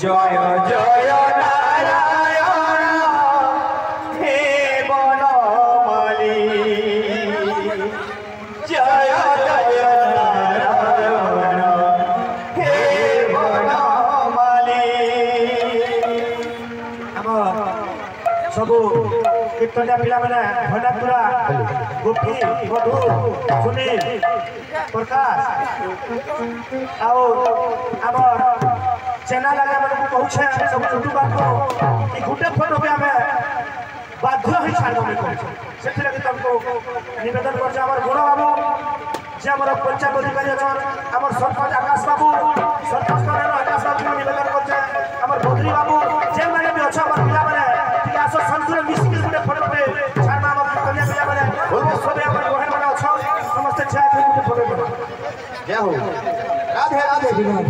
जय जय नारायण हे बनमाली जय जय नारायण हे बनमाली सबू कीर्तनिया पिला मैंने भंडारपुरा गोपी मधु सुनील प्रकाश आओ आमर चैनल आगे मन को कहूछे सब यूट्यूबर को कि गुटे फोटो पे हमें बाध्य होई छाड़ में कहूछे सेथि लगी तुमको निवेदन कर हमर गुण बाबू जे हमर पंचायत अधिकारी अछन हमर सरपंच आकाश बाबू सरपंच करन आकाश बाबू निवेदन करछे हमर बद्री बाबू जे माने भी अछ हमर पिला माने कि आसो संतुर मिसिक गुटे फोटो पे छाड़ हमर कन्या पिला माने बहुत सबे हमर बहन माने अछ समस्त छाड़ गुटे फोटो पे जय हो राधे राधे विनोद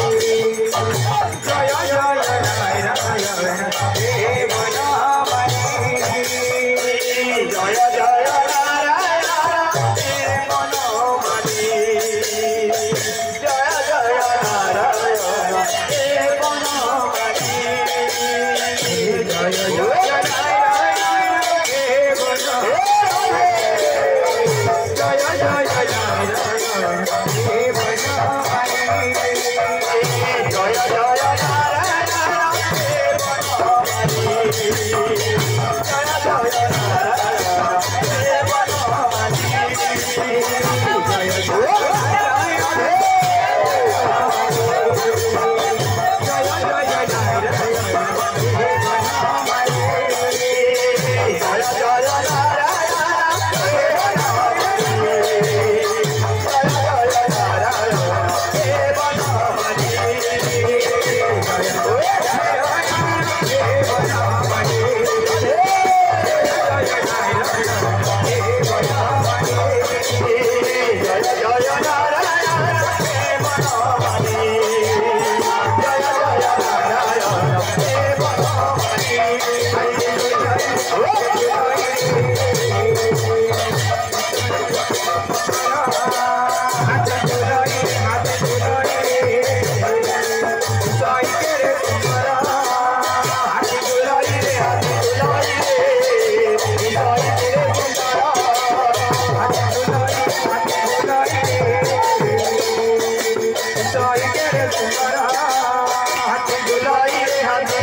जय जय नारायण हे बनमाली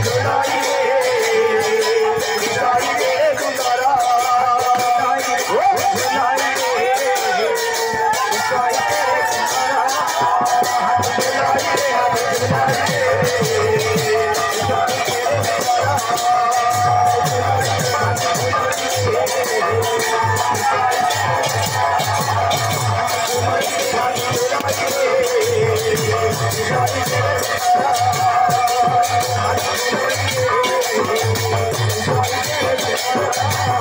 Thank you.